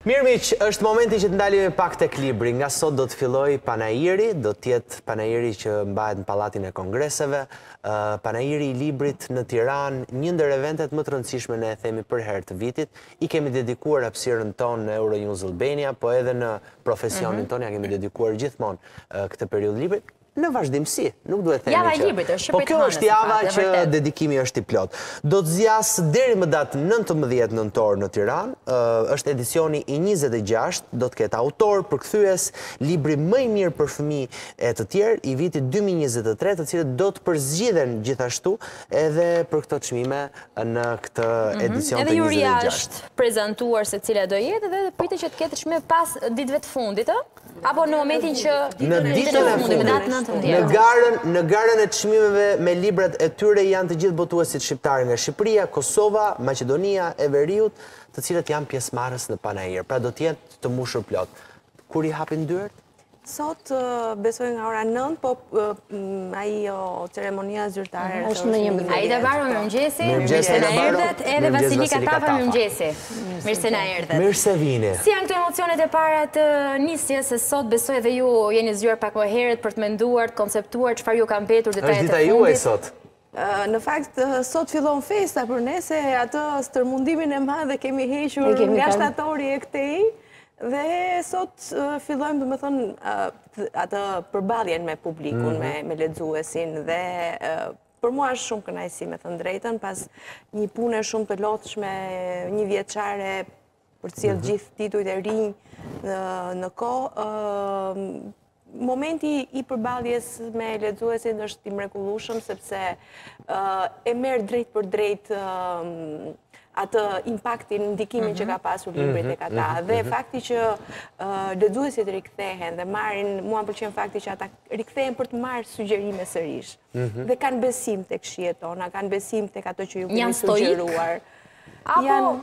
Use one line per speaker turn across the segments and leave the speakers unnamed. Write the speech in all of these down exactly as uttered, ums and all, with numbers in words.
Mirë miq, është momenti që të ndalemi pak tek libri. Nga sot do të filloj panairi, do të jetë panairi që mbahet në Pallatin e Kongreseve, panairi i librit në Tiranë, një ndër eventet më të rëndësishme ne e themi për herë të vitit. I kemi dedikuar hapësirën tonë në Euronews Albania, po edhe në profesionin tonë ja kemi dedikuar gjithmonë këtë periudhë librit. Në vazhdimsi, nuk duhet themi që...
Java e librit, është
Po
shpejt
kjo
hanës,
është java
në fakt,
që
e vërtet.
dedikimi është i plot. Do të zjasë deri më datë nëntëmbëdhjetë nëntor në Tiranë, ë, është edicioni i njëzet e gjashtë, do të ketë autor, përkthyes, libri më i mirë për fëmijë e të tjerë i vitit dy mijë e njëzet e tre, të cilët do të përzgjidhen gjithashtu edhe për këto çmime në këtë edicion të
Edhe
njëzet
juria
e gjashtë.
është prezentuar se cila do jetë dhe pritet që të ketë çmime pas ditëve të fundit, ë? Apo në momentin që
Në ditën e
fundit, me datë
fundit,
nëntëmbëdhjetë.
në garën, në garën e çmimeve me librat e tyre janë të gjithë botuesit shqiptarë nga Shqipëria, Kosova, Maqedonia e Veriut, të cilët janë pjesëmarrës në panair. Pra do të jetë të mbushur plot. Kur i hapin dyert?
Sot besoj nga ora nëntë, po ajo ceremonia zyrtare
është në një mëdhjetë.
Ai da baro mirëmëngjesi, mirë
Mirëmëngjes,
se na
Aida Baro.
erdhët, edhe
Mirëmëngjes,
Vasilika
Vasilika
Tapa,
Tapa.
mirëmëngjesi. Mirë se na erdhët.
Mirë se vini.
Si janë këto emocionet e para të nisjes, se sot besoj edhe ju jeni zgjuar pak më herët për të menduar, të konceptuar çfarë ju ka mbetur
Është
detajet
dita
e
juaj
fundit.
sot.
Në fakt, sot fillon festa për ne, se atë stërmundimin e madhe kemi hequr
E kemi
nga
kanë.
shtatori e këtej, dhe sot fillojmë, do më thënë, atë përballjen me publikun, me, me lexuesin, dhe për mua është shumë kënaqësi, me thënë drejtën, pas një pune shumë të lotshme, një vjeçare për të cilë gjithë titujt e rinj në, në kohë, momenti i përballjes me lexuesin është i mrekullueshëm, sepse e merr drejt për drejt atë impaktin, ndikimin që ka pasur libri tek ata. Dhe fakti që lexuesit rikthehen dhe marrin, mua më pëlqen fakti që ata rikthehen për të marrë sugjerime sërish. Dhe kanë besim tek shihet tona, kanë besim tek ato që ju kemi
Janë stoik?
sugjeruar.
Apo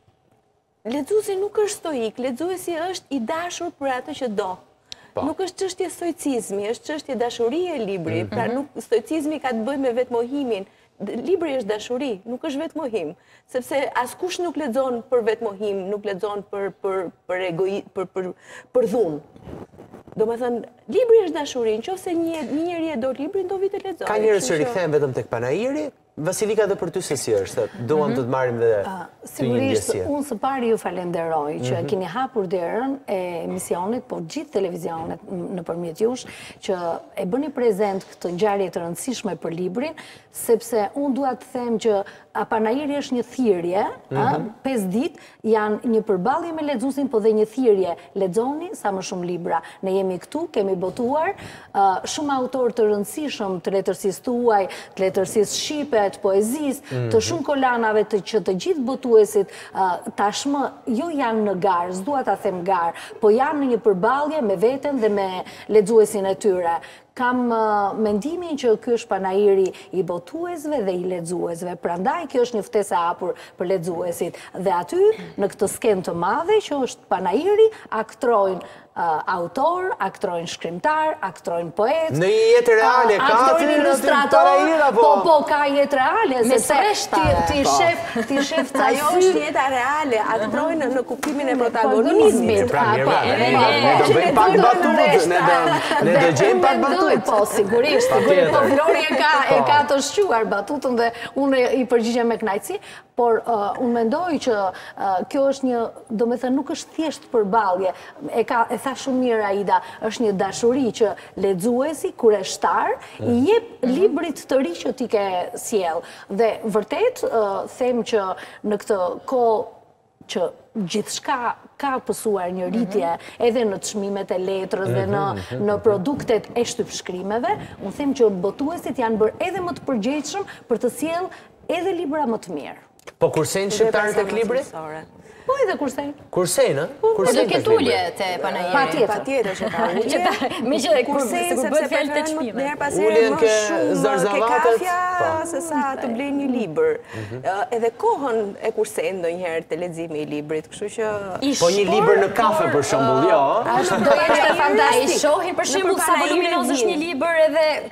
Lexuesi nuk është stoik, lexuesi është i dashur për atë që do. Nuk është çështje stoicizmi, është çështje dashurie e libri. Pra nuk stoicizmi ka të bëjë me vetmohimin. Libri është dashuri, nuk është vetmohim, sepse askush nuk lexon për vetmohim, nuk lexon për për për egoi, për për për dhunë. Domethënë, libri është dashuri, nëse një një njeri e do librin, do vi të lexojë.
Ka njerëz që rikthehen vetëm tek panairi. Vasilika, dhe për ty se si është? Duam të të marrim dhe ty një
Sigurisht,
ndjesje.
unë së pari ju falenderoj që keni hapur derën e emisionit, po gjithë televizionet në përmjet jush, që e bëni prezent këtë ngjarje të rëndësishme për librin, sepse unë dua të them që panairi është një thirrje, pesë ditë janë një përballje me lexuesin, po dhe një thirrje. Lexoni sa më shumë libra. Ne jemi këtu, kemi botuar shumë autorë të rëndësishëm të letërsisë tuaj, të letërsisë shqipe, të poezisë, të shumë kolanave të që të gjithë botuesit tashmë jo janë në garë, s'dua ta them garë, po janë në një përballje me veten dhe me lexuesin e tyre. Kam mendimin që ky është panairi i botuesve dhe i lexuesve. Prandaj kjo është një ftesë e hapur për lexuesit. Dhe aty, në këtë skenë të madhe që është panairi, aktrojnë autor, aktrojnë shkrimtar, aktrojnë poet.
Në një jetë reale, ka
aktrojnë ilustrator, po po ka jetë reale,
Me
sepse
sëreshtare.
ti shef, ti shef ca
Ajo
sy-
është jeta reale, aktrojnë në kuptimin e protagonizmit.
Pra, mirë,
po,
pra,
e,
ne
e,
do- ne do
që
bëjmë
ne
pak
do
batut,
ndeshta.
ne do- ne do
Dhe
gjejmë
unë
pak
mendoj,
batut.
Po, sigurisht,
Pa
sigurisht, po
tjetër.
Vlori e ka, e
Po.
ka të shquar batutën dhe unë i përgjigjem me kënaqësi, por uh, unë mendoj që uh, kjo është një, do me thënë, nuk është thjesht përballje, e ka e tha shumë mirë Aida, është një dashuri që lexuesi kur e shtar i jep librit të ri që ti ke sjell. Dhe vërtet uh, them që në këtë kohë që gjithçka ka pësuar një rritje edhe në çmimet e letrës dhe në, në produktet e shtypshkrimeve, unë them që botuesit janë bërë edhe më të përgjegjshëm për të sjellë edhe libra më të mirë.
Po kursejnë shqiptarët tek libri?
Po edhe kurse.
Kursejnë, ë?
Po do
Kursejnë tek
ketë
libri.
ulje te panairi.
Patjetër.
Patjetër që ka ulje.
Që ta- Me që kur
Kurse,
se kur
sepse
bëhet fjalë të
preferojnë
çmimeve.
Her pas here
Uljen
më
ke
shumë ke
zarzavatet,
kafja
po.
se sa të blej një libër. Edhe kohën e kursen ndonjëherë te leximi i librit, kështu që
Po një libër në kafe për shembull, jo? ë?
Ashtu do ishte
Ai
fantastik.
shohin për shembull sa
panaire
voluminoz është
vin.
një libër edhe ky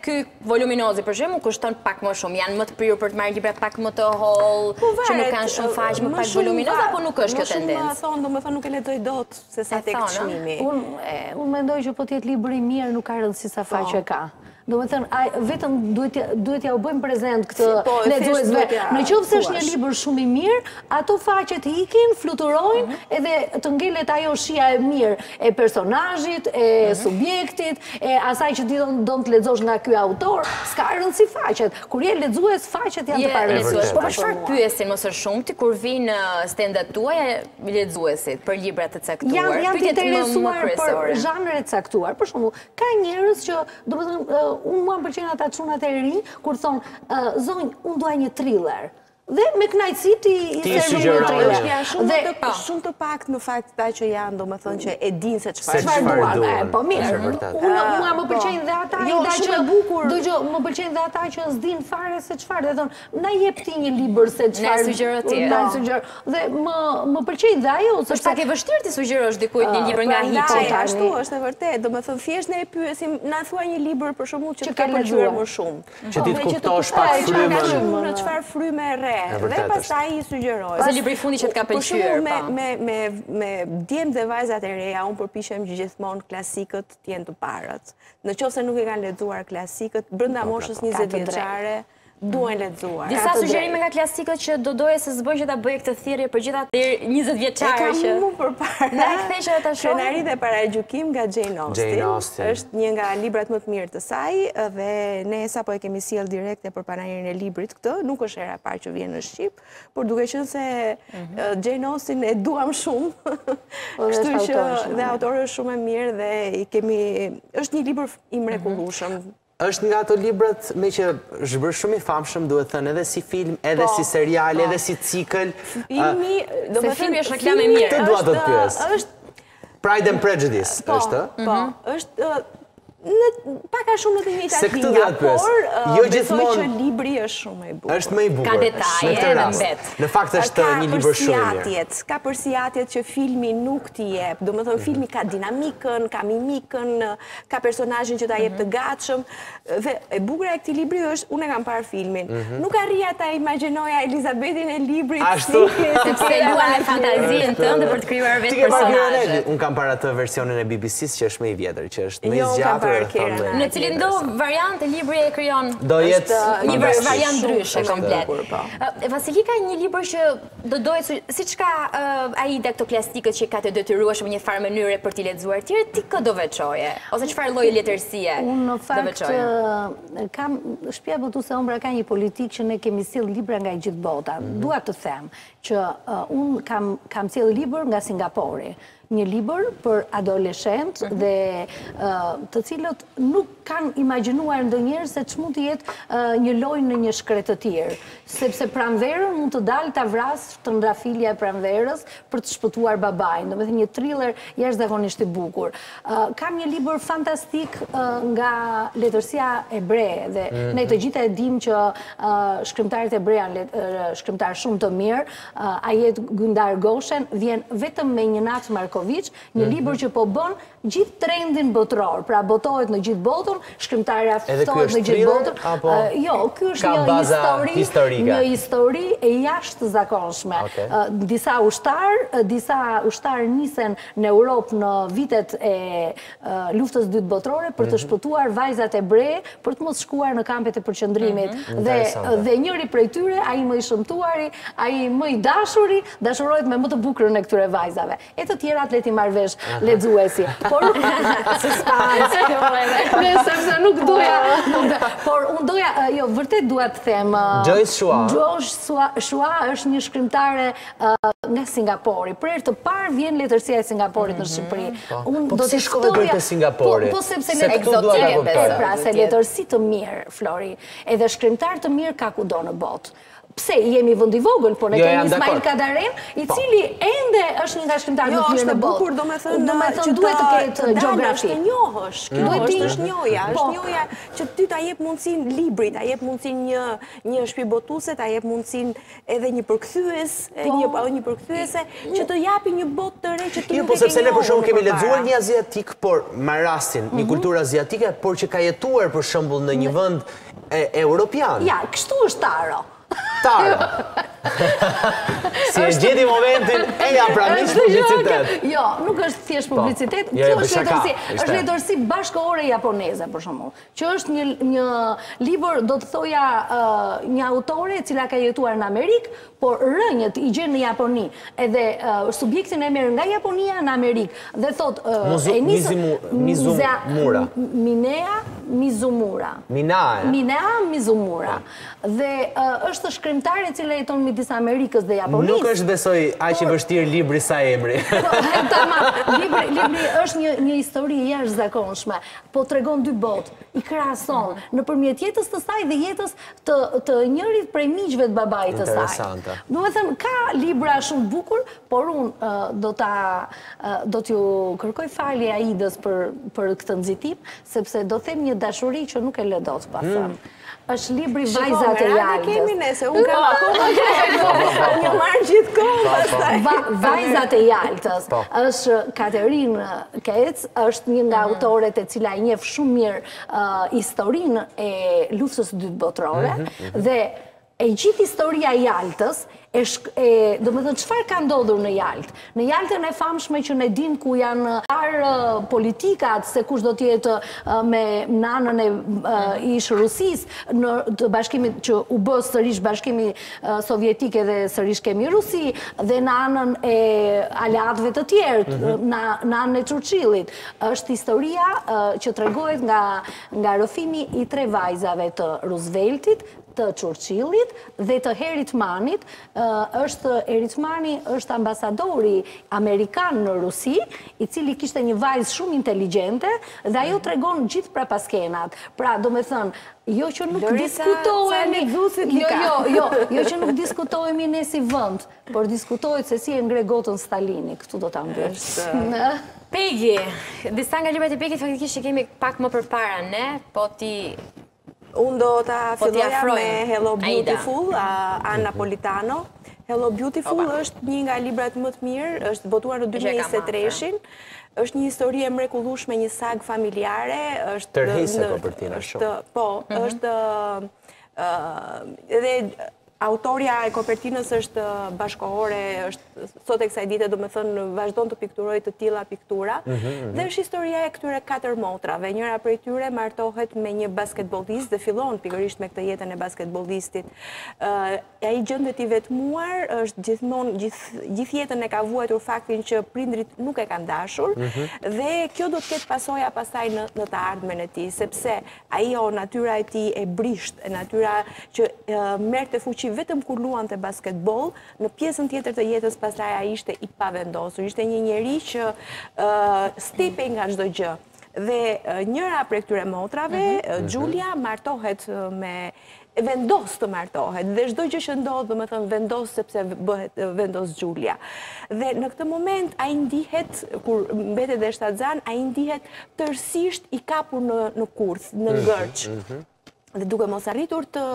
voluminozi, për shembull, kushton pak më shumë. Janë më të prirur për të marrë libra pak më të holl, që nuk kanë shumë faqe, më pak voluminoz, apo nuk është kjo tendencë?
Më shumë thonë, domethënë nuk e lexoj dot se sa tek çmimi.
Unë mendoj që po të jetë libri i mirë, nuk ka rëndësi sa faqe ka. Do me thënë, vetëm duhet ja u bëjmë prezent këtë lexuesve. Në qoftë se është një libër shumë i mirë, ato faqet hikin, fluturojnë, edhe të ngelet ajo shija e mirë e personazhit, e subjektit, e asaj që ti do të lexosh nga ky autor, s'ka rëndësi faqet. Kur je lexues, faqet janë të paraqeshura.
Po për çfarë pyesin më së shumti kur vinë stendat tuaja lexuesit për libra të caktuar?
Janë të interesuar për zhanre të caktuar. Për shembull, ka njerëz që, domethënë, unë mua më pëlqen ata çunat e rinj kur thonë zonjë, unë dua një thriller. Dhe me kënaqësi ti i servoj një thriller.
Dhe shumë të pak në fakt ata që janë, domethënë që e dinë se çfarë
duan. Po mirë. Mua më pëlqejnë dhe ata që bukur. Dëgjoj, më pëlqejnë dhe ata që s'din fare se çfarë, dhe thonë, na jep ti një libër se çfarë.
Na sugjeroj ti.
Na sugjeroj. Dhe më më pëlqejnë dhe ajo,
sepse pak e vështirë ti sugjerosh dikujt një libër nga hiçi.
Ashtu është e vërtetë. Domethënë thjesht ne e pyesim, na thua një libër për shembull që ka lexuar më shumë.
Që ti të kuptosh pak frymën.
Në çfarë fryme e re. Dhe pastaj i sugjeroj.
Ose libri i fundit që të ka pëlqyer,
pa. Me me me djemt dhe vajzat e reja, unë përpiqem gjithmonë klasikët të jenë të parët. Në qoftë se nuk e kanë lexuar klasikët, brenda moshës njëzet vjeçare, duhen lexuar.
Disa sugjerime nga klasikët që do doje se s'bën që ta bëj këtë thirrje për gjithë atë njëzet vjeçare që.
E kam më përpara.
Na e kthej që ta shoh.
Skenari dhe Paragjykim nga Jane Austen. Është një nga librat më të mirë të saj dhe ne sapo e kemi sjell direkte për panajirin e librit këtë, nuk është hera e parë që vjen në Shqip, por duke qenë se Jane Austen e duam shumë. Kështu që dhe autori është shumë e mirë dhe i kemi është një libër i mrekullueshëm.
Është nga ato librat me që është bërë shumë i famshëm, duhet thënë, edhe si film, edhe si serial, edhe si cikël.
Filmi, do të
filmi është reklamë e mirë.
Këtë dua të pyes. Pride and Prejudice është?
Po, është pak a shumë në të njëjtat
se këtë duhet pyes. Jo gjithmonë
që libri është shumë më i bukur.
Është më i bukur.
Ka detaje edhe mbet.
Në fakt është një libër shumë i
mirë. Ka përsijatjet që filmi nuk t'i jep. Domethënë filmi ka dinamikën, ka mimikën, ka personazhin që ta jep të gatshëm. Dhe e bukur e këtij libri është, unë e kam parë filmin. Nuk arrija ta imagjinoja Elizabetin e librit.
Ashtu.
Sepse luan me fantazinë tënde për të krijuar vetë personazhe.
Unë kam parë atë versionin e B B C-s që është më i vjetër, që është më i zgjatur.
Në cilin do variant e libri e krijon.
Do jetë
një variant ndryshe komplet. Vasilika, një libër që do doje, siç ka Aida këto klasikët që ka të detyrueshëm një farë mënyre për t'i lexuar, tjerë ti kë do veçoje? Ose çfarë lloji letërsie?
Unë në fakt kam shtëpia botuese Ombra ka një politikë që ne kemi sjell libra nga gjithë bota. Dua të them që unë kam kam sjell libër nga Singapori. Një libër për adoleshent dhe të cilët nuk kanë imagjinuar ndonjëherë se ç'mund të jetë një lojë në një shkretë të tjerë, sepse pranverën mund të dalë ta vrasë të ndrafilja e pranverës për të shpëtuar babain. Domethënë një thriller jashtëzakonisht i bukur. Kam një libër fantastik nga letërsia ebre dhe ne të gjitha e dimë që shkrimtarët ebre janë shkrimtarë shumë të mirë. Ajet Gundar Goshen vjen vetëm me një natë Marko një libër që po bën gjithë trendin botror, pra botohet në gjithë botën, shkrimtarja ftohet në gjithë botën. Jo, ky është një histori, një histori e jashtëzakonshme. Disa ushtar, disa ushtar nisen në Europë në vitet e luftës së dytë botërore për të shpëtuar vajzat ebre për të mos shkuar në kampet e përqendrimit. Dhe dhe njëri prej tyre, ai më i shëmtuari, ai më i dashuri, dashurohet me më të bukurën e këtyre vajzave. E të tjera leti marrëvesh lexuesi. Por suspans. Ne sepse nuk doja, por unë doja, jo, vërtet dua të them.
Joyce Shua.
Joyce Shua është një shkrimtare nga Singapori. Për herë të parë vjen letërsia e Singaporit në Shqipëri.
Unë do të shkoj për Singapori.
Po sepse ne ekzotike, pra se letërsi të mirë, Flori, edhe shkrimtar të mirë ka kudo në botë. Pse, jemi vend i vogël, por ne kemi Ismail Kadaren, i cili ende është një nga shkrimtarët më të mirë në botë.
Jo, është bukur, domethënë që
duhet të ketë gjeografi.
Të njohësh. Kjo është njoja, është njoja që ty ta jep mundësinë librit, ta jep mundësinë një një shtëpi botuese, ta jep mundësinë edhe një përkthyes, një një përkthyese që të japi një botë të re që ti nuk e ke.
Jo, po sepse ne për shembull kemi lexuar një aziatik, por me rastin, një kulturë aziatike, por që ka jetuar për shembull në një vend Europian.
Ja, kështu është Taro.
Taro. Si e gjeti momentin, e ja pranisht publicitet.
Jo, nuk është thjesht publicitet, kjo është letërsi, është letërsi bashkëore japoneze, për shembull, që është një libër, do të thoja, një autore cila ka jetuar në Amerikë, por rënjët i gjenë në Japoni, edhe subjektin e merr nga Japonia në Amerikë, dhe thot...
Mizumura.
Minea Mizumura.
Minea.
Minea Mizumura. Dhe është shkrimtare cila jeton midis Amerikës dhe Japonisë.
Nuk është besoj aq i vështirë libri sa emri.
Libri është një histori e jashtëzakonshme, po tregon dy botë, i krahason nëpërmjet jetës të saj dhe jetës të njërit prej miqve të babait të saj. Do të thënë, ka libra shumë bukur, por unë do ta do t'ju kërkoj falje Aidës për këtë nxitim, sepse do them një dashuri që nuk e lë dot pa thënë. Është libri Vajzat e Jaltës.
Kemi nese, unë kam akoma unë një marrë gjithë kohë pastaj.
Vajzat e Jaltës. Është Katerinë Kec, është një nga autoret e cila i njeh shumë mirë historinë e luftës së dytë botërore dhe e gjithë historia e Jaltës, do me thënë, qëfar ka ndodhur në Jaltë? Në Jaltën e famshme që ne dim ku janë arë politikat, se kush do tjetë me nanën e ishë Rusis, në të bashkimit që u bësë sërish bashkimi sovjetike dhe sërish kemi Rusi, dhe nanën e aliatëve të tjertë, nanën e Churchillit. Është historia që tregohet nga rrëfimi i tre vajzave të Rooseveltit, të Churchillit dhe të Heritmanit. Është Heritmani është ambasadori amerikan në Rusi, i cili kishte një vajzë shumë inteligjente dhe ajo tregon gjithë prapaskenat. Pra, do me thënë, jo që nuk diskutohemi, jo, jo, jo, jo që nuk diskutohemi ne si vënd, por diskutohet se si e ngre gotën Stalini, këtu do ta mbylë.
Pegi, disa nga librat e Pegit faktikisht që kemi pak më përpara ne, po ti
Unë do të filloja me Hello Beautiful, Ann Napolitano. Hello Beautiful është një nga librat më të mirë, është botuar në dy mijë e njëzet e treshin. Është një histori e mrekullueshme, një sagë familjare.
Tërhise po për tina shumë.
Po, është... Edhe autorja e kopertinës është bashkohore, sot e kësaj dite, do me thënë, vazhdon të pikturoj të tilla piktura, dhe është historia e këtyre katër motrave. Njëra prej tyre martohet me një basketbolist dhe fillon pikërisht me këtë jetën e basketbollistit. Ai gjendet i vetmuar, është gjithmonë, gjithë jetën e ka vuajtur faktin që prindrit nuk e kanë dashur, dhe kjo do të ketë pasoja pastaj në të ardhmen e tij, sepse ajo natyra e tij e brisht, e natyra që merrte fuqi vetëm kur luante basketbol, në pjesën tjetër të jetës pastaj ai ishte i pavendosur, ishte një njeri që stepej nga çdo gjë. Dhe njëra prej këtyre motrave, Giulia, martohet me vendos të martohet, dhe çdo gjë që ndodh, do me thënë vendos sepse bëhet vendos Giulia. Dhe në këtë moment ai ndihet, kur mbetet dhe shtatzan, ai ndihet tërësisht i kapur në kurth, në ngërç. Dhe duke mos arritur të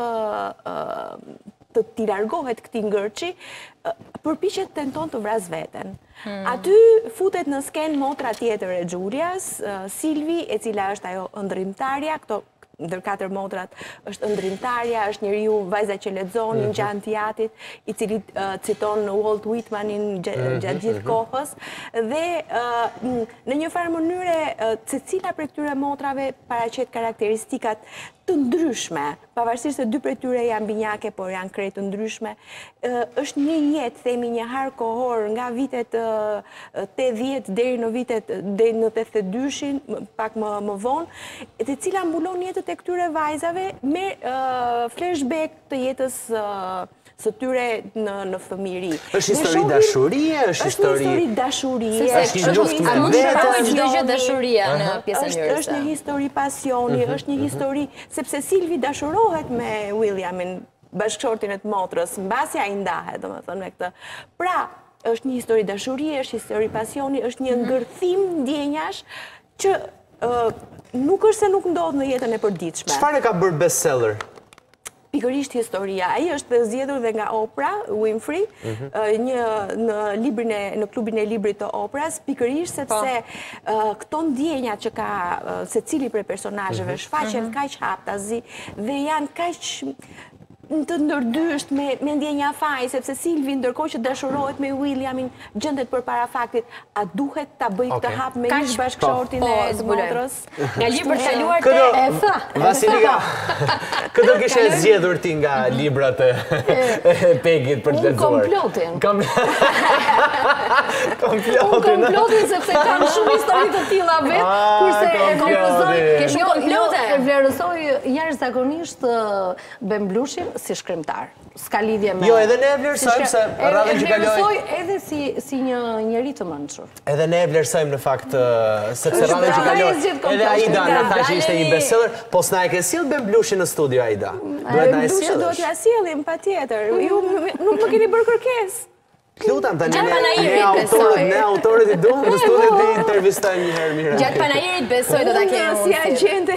të t'i largohet këtij ngërçi, përpiqet tenton të vras veten. Aty futet në sken motra tjetër e Giulias, Silvi, e cila është ajo ëndrrimtarja, këto ndër katër motrat është ëndrrimtarja, është njeriu, vajza që lexon, një gjatë jatit, i cili citon Walt Whitmanin gjatë gjithë kohës, dhe në një farë mënyre secila prej këtyre motrave paraqet karakteristikat të ndryshme, pavarësisht se dy prej tyre janë binjake, por janë krejt të ndryshme. Është një jetë, themi një har kohor, nga vitet tetëdhjetë deri në vitet deri në tetëdhjetë e dyshin, pak më vonë, e cila mbulon jetët e këtyre vajzave me flashback të jetës së tyre në fëmijëri.
Është histori dashurie, është histori...
Është histori dashurie.
Është një luftë me
vetën, çdo gjë dashuria në pjesën njerëzore.
Është një histori pasioni, është një histori, sepse Silvi dashurohet me Williamin, bashkëshortin e të motrës, mbasi ai ndahet, domethënë me këtë. Pra, është një histori dashurie, është histori pasioni, është një ngërthim ndjenjash që nuk është se nuk ndodh në jetën e përditshme.
Çfarë ka bërë bestseller?
pikërisht historia. Ai është zgjedhur dhe nga Oprah Winfrey, një në librin e në klubin e librit të Oprahs, pikërisht sepse këto ndjenja që ka secili prej personazheve shfaqen kaq haptazi dhe janë kaq të ndërdysht me, me ndjenja faj, sepse Silvi ndërkohë që dashurohet me Williamin gjendet përpara faktit, a duhet ta bëj këtë hap me ish bashkëshortin e motrës?
Nga libër të kaluar
të
e tha.
Vasilika, këtë kishe zgjedhur ti nga librat e Pegit për të lexuar?
Komplotin.
Komplotin.
Unë komplotin sepse kam shumë histori të tilla vet, kurse e vlerësoj,
ke shumë komplote.
E vlerësoj jashtëzakonisht Bemblushin si shkrimtar. S'ka lidhje me...
Jo, edhe ne e vlerësojmë se radhën që kaloi...
E vlerësoj edhe si, si një njeri të mençur.
Edhe ne e vlerësojmë në fakt, sepse radhën që kaloi... Edhe Aida në tha që ishte një bestseller, po s'na e ke sill Bemblushin në studio, Aida. Duhet na e sillësh.
Bemblushin duhet ja sjellim, patjetër. Ju nuk më keni bërë kërkesë.
Lutam tani ne autorët, ne autorët i duam në studio të intervistojmë një herë mirë.
Gjatë panajirit besoj do ta kemi
si agjente.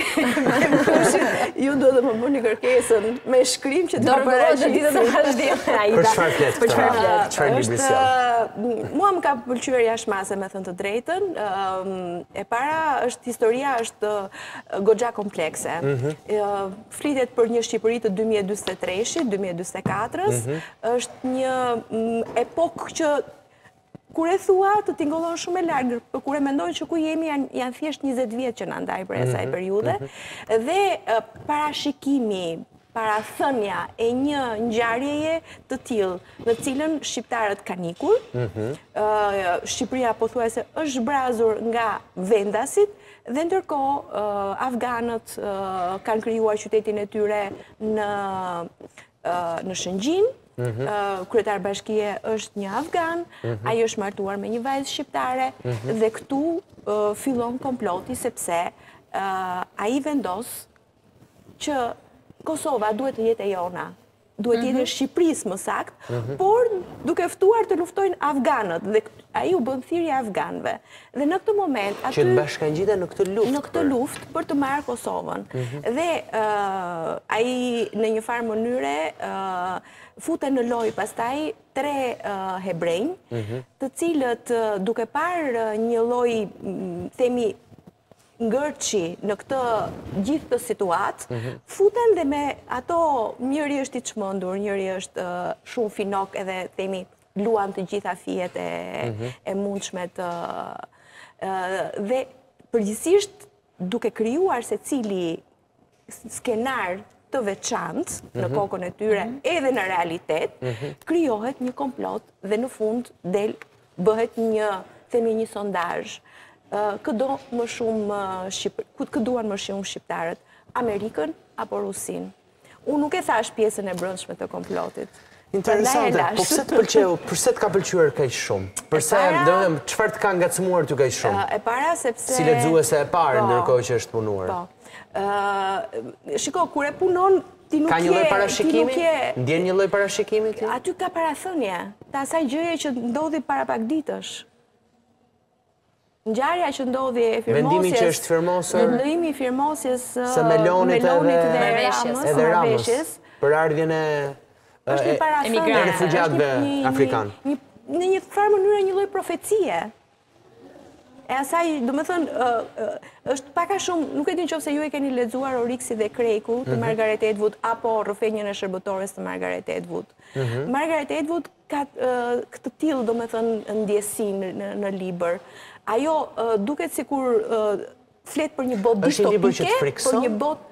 Ju do të më bëni kërkesën me shkrim që të
paraqitet në vazhdim.
Për çfarë flet? Për çfarë flet? Çfarë libri sjell?
Mua më ka pëlqyer jashtëmase, me thënë të drejtën. E para është historia është goxha komplekse. Flitet për një Shqipëri të dy mijë e dyzet e treshit, dy mijë e dyzet e katërës. Është një epokë që kur e thua të tingëllon shumë e largë, për kur e mendojnë që ku jemi janë thjesht njëzet vjetë që në ndaj për asaj periude, dhe parashikimi, parathënia e një ngjarjeje të tillë në cilën shqiptarët kanë ikur, Shqipëria pothuajse është zbrazur nga vendasit, dhe ndërkohë afganët kanë krijuar qytetin e tyre në në Shëngjin. Kryetar bashkie është një afgan, ai është martuar me një vajzë shqiptare dhe këtu fillon komploti sepse ai vendos që Kosova duhet të jetë e jona, duhet të jetë e Shqipërisë më saktë, por duke ftuar të luftojnë afganët dhe ai u bën thirrje afganëve. Dhe në këtë moment aty
që të bashkangjiten në këtë luftë.
Në këtë luftë për të marrë Kosovën. Dhe ai në një farë mënyre futen në lojë pastaj tre hebrejnë, të cilët duke parë një lloj, themi, ngërçi në këtë gjithë të situatë, futen dhe me ato, njëri është i çmendur, njëri është shumë finok edhe themi luan të gjitha fijet e mundshme të... Dhe përgjithsisht duke krijuar secili skenar të veçantë në kokën e tyre edhe në realitet, krijohet një komplot dhe në fund del bëhet një, themi, një sondazh. Këdo më shumë këtë duan më shumë shqiptarët, Amerikën apo Rusin. Unë nuk e thash pjesën e brendshme të komplotit.
Interesante, po pse të pëlqeu, pse të ka pëlqyer kaq shumë? Përse, domethënë, çfarë të ka ngacmuar ty kaq shumë?
E para sepse
si lexuese e parë ndërkohë që është punuar.
Po. Shiko, kur e punon ti nuk je...
Ka një lloj parashikimi? Ndjen një lloj parashikimi ti?
Aty ka parathënie të asaj gjëje që ndodhi para pak ditësh. Ngjarja që ndodhi e firmosjes...
Vendimi që është firmosur...
Vendimi i firmosjes...
Se Melonit
edhe
Ramës, për ardhjen e...
është një parathënie,
refugjatëve afrikanë.
Në një farë mënyrë një lloj profecie. E asaj, do të thënë, është pak a shumë, nuk e di nëse ju e keni lexuar Oriksi dhe Kreku të Margaret Atwood apo Rrëfenjën e shërbëtores të Margaret Atwood. Margaret Atwood ka këtë tillë, do të thënë, ndjesinë në libër. Ajo duket sikur flet për një botë distopike, për një botë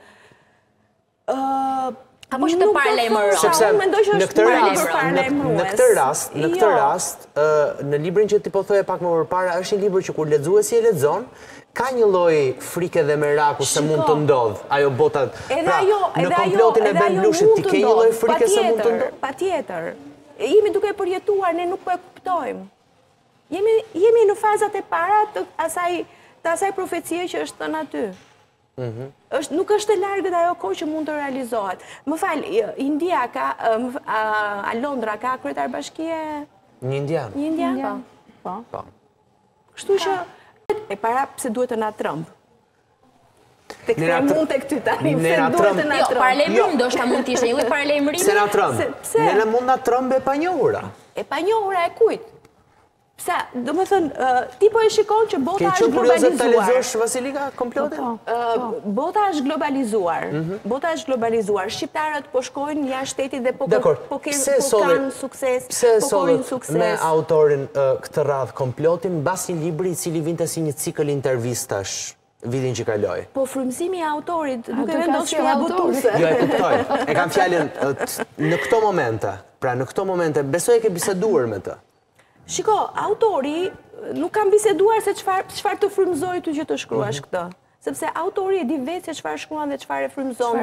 apo që të paralajmëron.
Sepse në këtë rast, në këtë rast, në këtë rast, në librin që ti po thoje pak më përpara, është një libër që kur lexuesi e lexon, ka një lloj frike dhe meraku se mund të ndodh ajo bota. Pra, në komplotin e Bemblushit ti ke një lloj frike se mund të ndodh.
Patjetër. Jemi duke përjetuar, ne nuk po e kuptojmë. Jemi jemi në fazat e para të asaj të asaj profecie që është thënë aty. Nuk është e largët ajo kohë që mund të realizohet. Më fal, India ka, a Londra ka kryetar bashkie?
Një indian.
Një indian? Po. Kështu që, e para pse duhet të na trëmb. Të këtë mund të këtë tani, se duhet të na trëmbë.
Jo, paralajmërim ndoshta mund të ishte një lloj paralajmërimi.
Se na trëmbë. Ne mund na trëmbë e panjohura.
E panjohura e kujt? Pse, do më thënë, ti po e shikon që bota është globalizuar.
Ke qënë kuriozet të lezosh, Vasilika, komplotin?
Bota është globalizuar. Bota është globalizuar. Shqiptarët po shkojnë jashtë shtetit dhe po kanë sukses, po korin sukses.
Me autorin këtë radhë komplotin, bas një libri i cili vinte si një cikël intervistash vidin që kaloj.
Po frymëzimi i autorit, nuk e vendos që ja butuse.
Jo, e kuptoj. E kam fjalën në këto momente. Pra, në këto momente, besoj e ke biseduar me të.
Shiko, autori nuk kam biseduar se qëfar të frymëzoj të që të shkruash këtë. Sepse autori e di vetë se qëfar shkruan dhe qëfar e frymëzon.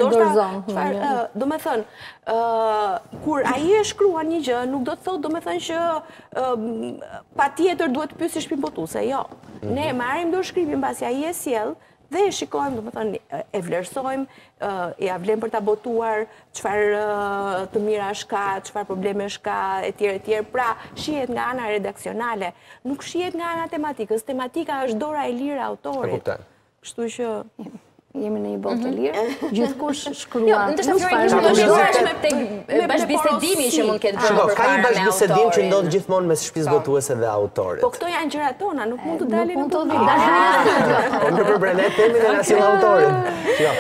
Do me thënë, kur aji e shkruan një gjë, nuk do të thotë, do me thënë që pa tjetër duhet të pysi shpimbotuse. Jo, ne marim do shkripim basi aji e sjell, dhe e shikojmë, do më thënë, e vlerësojmë, e avlem për të botuar, qëfar të mira shka, qëfar probleme shka, e tjere, e tjere. Pra, shihet nga ana redakcionale, nuk shihet nga ana tematikës. Tematika është dora e lirë autorit. Kështu që...
Jemi në një botë të lirë, gjithkush shkruan.
Jo, në të shafjoj kishë të shkruash me bashkëbisedimi që mund këtë
bërë për para me autorin. Ka një bashkëbisedim që ndodhë gjithmonë mes shpisë botuese dhe autorit.
Po këto janë gjërat tona, nuk mund të dalin në publik.
Në përbrenet temi në nasin autorin.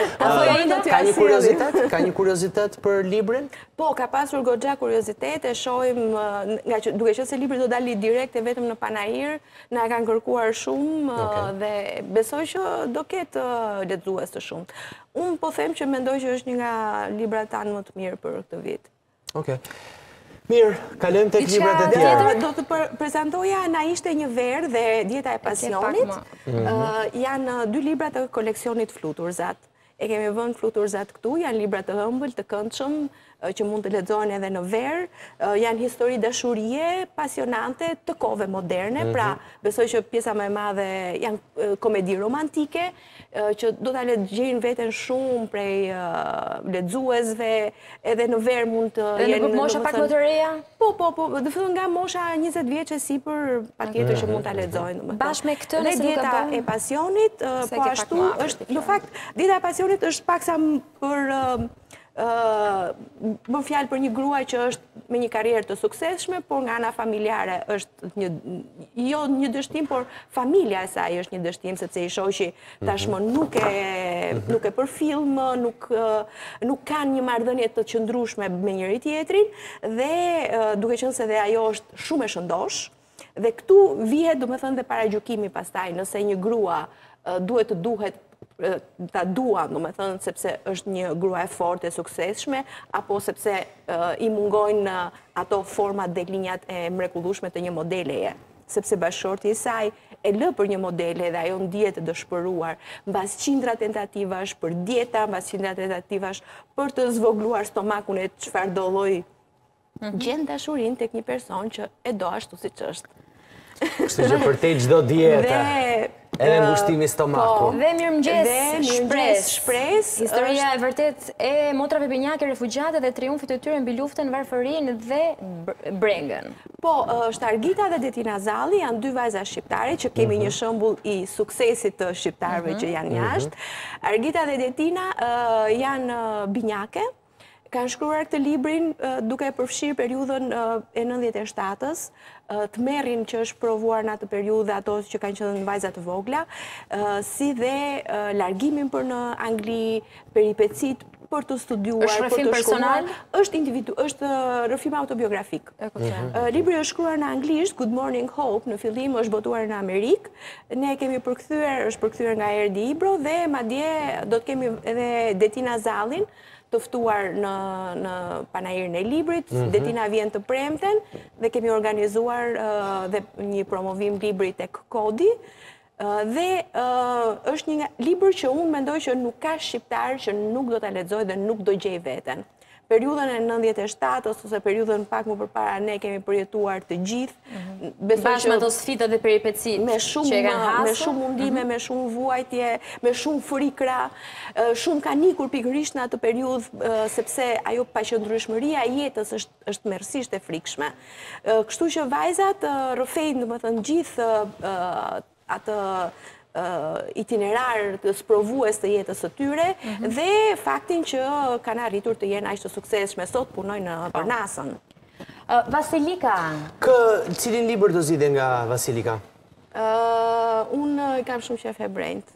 Ka një kuriozitet? Ka një kuriozitet për librin?
Po, ka pasur goxha kuriozitet, e shohim, duke që se libri do dali direkt e vetëm në Panajir, na kanë kërkuar shumë dhe besoj që do ketë lexues të shumë. Unë po them që mendoj që është një nga librat tanë më të mirë për këtë vit.
Okej. Mirë, kalojmë tek librat e tjerë.
Do të prezantoja Na ishte një verë dhe Dieta e pasionit. Janë dy libra të koleksionit Fluturzat. E kemi vënë Fluturzat këtu, janë libra të ëmbël, të këndshëm, që mund të lexohen edhe në verë, janë histori dashurie pasionante të kohëve moderne, pra besoj që pjesa më e madhe janë komedi romantike, që do ta gjejnë veten shumë prej lexuesve, edhe në verë mund të
jenë... Dhe në mosha pak më të reja?
Po, po, po, dhe fillon nga mosha njëzet vjeç e sipër, patjetër që mund ta lexojnë.
Bashkë me këtë
nëse nuk e bën. Dhe Dieta e pasionit, po ashtu është, në fakt, Dieta e pasionit është paksa për më fjalë për një grua që është me një karrierë të suksesshme, por nga ana familjare është një, jo një dështim, por familja e saj është një dështim, sepse i shoqi tashmë nuk e nuk e përfillm, nuk nuk kanë një marrëdhënie të qëndrueshme me njëri tjetrin dhe duke qenë se dhe ajo është shumë e shëndosh, dhe këtu vihet, domethënë, dhe paragjykimi pastaj, nëse një grua duhet të duhet ta duan, do me thënë, sepse është një grua e fortë e suksesshme, apo sepse i mungojnë ato format dhe linjat e mrekullueshme të një modeleje. Sepse bashkëshorti i saj e lë për një modele dhe ajo ndihet e dëshpëruar, mbas qindra tentativash për dieta, mbas qindra tentativash për të zvogluar stomakun e çfarë do lloj gjen dashurinë tek një person që e do ashtu siç është.
Kështu që për te çdo dieta. Edhe mbushtimi stomaku.
Dhe mirëmëngjes
shpres.
Historia e vërtet e motrave binjake, refugjate dhe triumfit të tyre mbi luftën, varfërinë dhe brengën.
Po, është Argita dhe Detina Zalli, janë dy vajza shqiptare që kemi një shembull i suksesit të shqiptarëve që janë jashtë. Argita dhe Detina janë binjake. Kanë shkruar këtë librin duke e përfshirë periudhën e nëntëdhjetë e shtatës, të merrin që është provuar në atë periudhë ato që kanë qenë vajza të vogla, si dhe largimin për në Angli, peripecit për të studiuar,
për të shkuar.
Është individu, është rrëfim autobiografik. Libri është shkruar në anglisht, Good Morning Hope, në fillim është botuar në Amerikë. Ne kemi përkthyer, është përkthyer nga Erdi Ibro dhe madje do të kemi edhe Detina Zallin të ftuar në Panajirin e librit. Detina vjen të premten dhe kemi organizuar dhe një promovim libri tek Kodi. Dhe është një libër që unë mendoj që nuk ka shqiptar që nuk do ta lexojë dhe nuk do gjej veten. Periudhën e nëntëdhjetë e shtatës ose periudhën pak më përpara ne kemi përjetuar të gjithë.
Bashkë me ato sfida dhe peripecit që e kanë hasur.
Me shumë mundime, me shumë vuajtje, me shumë frikra, shumë kanë ikur pikërisht në atë periudhë sepse ajo paqëndrueshmëria e jetës është është merrsisht e frikshme. Kështu që vajzat rrëfejnë, domethënë, gjithë atë itinerar të sprovues të jetës së tyre dhe faktin që kanë arritur të jenë aq të suksesshme. Sot punojnë në Parnasën.
Vasilika.
Kë cilin libër do zgjidhje nga Vasilika?
Unë kam shumë qef e brejt.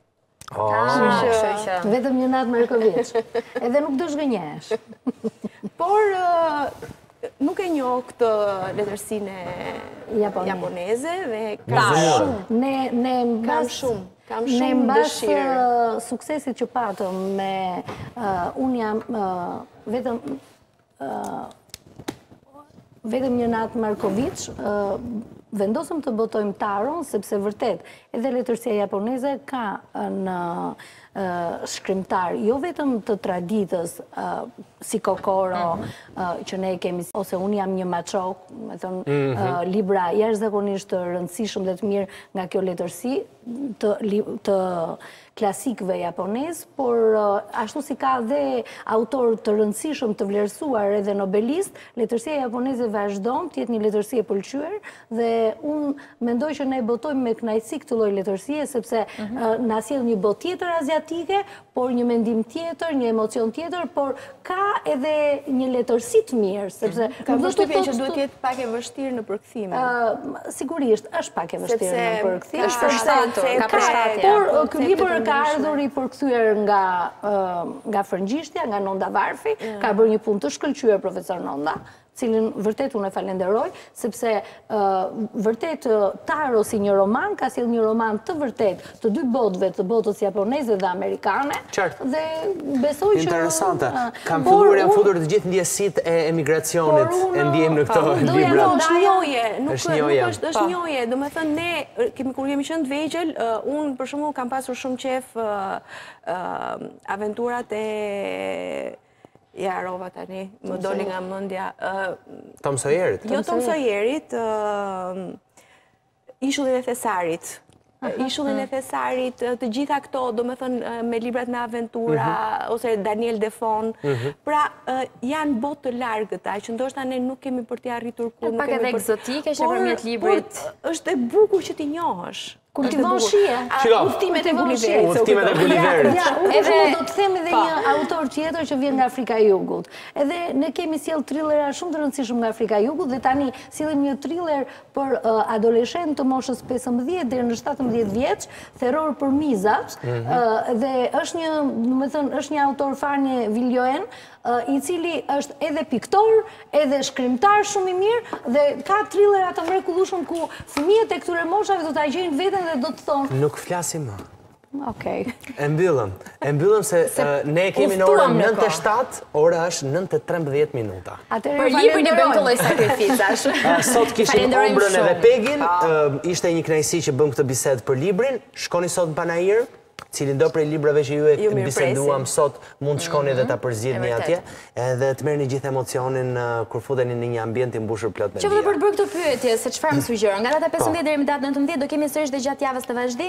Vetëm një natë Markovic. Edhe nuk do zhgënjesh.
Por nuk e njoh këtë letërsinë japoneze dhe
kam shumë.
Ne
kam shumë. Kam
Ne
shumë
mbas
dëshirë.
suksesit që patëm me unë jam vetëm vetëm një natë Markovic, vendosëm të botojmë Taron, sepse vërtet edhe letërsia japoneze ka në shkrimtar, jo vetëm të traditës, si Kokoro, që ne kemi, ose unë jam një machok, me thënë, libra jashtëzakonisht të rëndësishëm dhe të mirë nga kjo letërsi, të klasikëve japonez, por ashtu si ka dhe autor të rëndësishëm të vlerësuar edhe nobelist, letërsia japoneze vazhdon të jetë një letërsi e pëlqyer dhe unë mendoj që ne botojmë me kënaqësi këtë lloj letërsie sepse na sjell një botë tjetër aziatike, por një mendim tjetër, një emocion tjetër, por ka edhe një letërsi të mirë, sepse
Ka përshtypjen që duhet të jetë pak e vështirë në përkthim.
Sigurisht, është pak e vështirë në përkthim.
Është përshtatur, ka përshtatje.
Por ky libër ka ardhur i përkthyer nga nga frëngjishtja, nga Nonda Varfi, ka bërë një punë të shkëlqyer profesor Nonda, cilin vërtet unë e falenderoj, sepse vërtet Taro si një roman, ka sjellë një roman të vërtet të dy botëve, të botës japoneze dhe amerikane, dhe besoj që...
Interesante. Kam filluar jam futur të gjithë ndjesitë e emigracionit, e ndjem në këto libra.
Është njohje, nuk është është njohje. Do me thënë, ne, kemi kur jemi qenë të vegjël, unë për shembull kam pasur shumë qef aventurat e Ja, rova tani, më doli nga mendja.
Tom Sawyerit?
Jo Tom Sawyerit, Ishullin e Thesarit. Ishullin e Thesarit, të gjitha këto, do me thënë, me librat me aventura, ose Daniel Defoe. Pra, janë botë të largëta, që ndoshta ne nuk kemi për t'i arritur kur.
Pak edhe egzotike që përmjet librit.
Është e bukur që t'i njohësh.
Kultivon shije.
Udhëtimet e Gulliverit.
Udhëtimet e Gulliverit.
Ja, unë për shumë do të them edhe një autor tjetër që vjen nga Afrika e Jugut. Edhe ne kemi sjell thrillera shumë të rëndësishëm nga Afrika e Jugut dhe tani sillim një thriller për adoleshent të moshës pesëmbëdhjetë deri në shtatëmbëdhjetë vjeç, Terror për mizat, dhe është një, do të thënë, është një autor Fanie Viljoen, i cili është edhe piktor, edhe shkrimtar shumë i mirë, dhe ka thrillera të mrekullueshëm ku fëmijët e këtyre moshave do ta gjejnë veten dhe do të thonë.
Nuk flasim më.
Okej.
E mbyllëm. E mbyllëm se ne kemi në orën nëntë e shtatë, ora është nëntë e trembëdhjetë minuta.
Për librin e bëjmë të lloj sakrificash.
Sot kishim Ombrën edhe Pegin, ishte një kënaqësi që bëm këtë bisedë për librin. Shkoni sot në Panajir, cilin do prej librave që ju e biseduam sot mund të shkoni dhe ta përzgjidhni atje, edhe të merrni gjithë emocionin kur futeni në një ambient i mbushur plot me
dija. Që për të bërë këtë pyetje, se çfarë më sugjeron? Nga data pesëmbëdhjetë deri në datën nëntëmbëdhjetë do kemi sërish dhe gjatë javës të vazhdimshme